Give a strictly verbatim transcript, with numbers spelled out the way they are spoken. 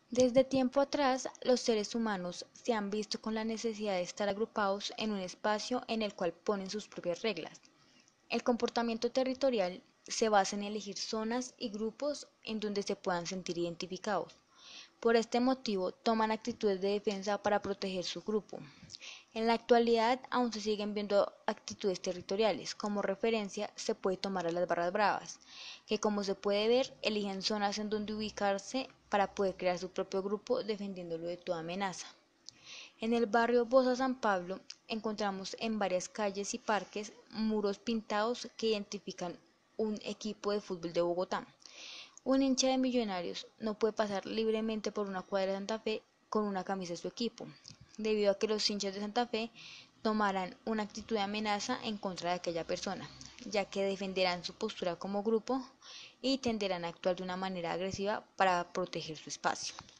Desde tiempo atrás, los seres humanos se han visto con la necesidad de estar agrupados en un espacio en el cual ponen sus propias reglas. El comportamiento territorial se basa en elegir zonas y grupos en donde se puedan sentir identificados. Por este motivo, toman actitudes de defensa para proteger su grupo. En la actualidad aún se siguen viendo actitudes territoriales. Como referencia se puede tomar a las barras bravas, que como se puede ver eligen zonas en donde ubicarse para poder crear su propio grupo defendiéndolo de toda amenaza. En el barrio Bosa San Pablo encontramos en varias calles y parques muros pintados que identifican un equipo de fútbol de Bogotá. Un hincha de Millonarios no puede pasar libremente por una cuadra de Santa Fe con una camisa de su equipo, debido a que los hinchas de Santa Fe tomarán una actitud de amenaza en contra de aquella persona, ya que defenderán su postura como grupo y tenderán a actuar de una manera agresiva para proteger su espacio.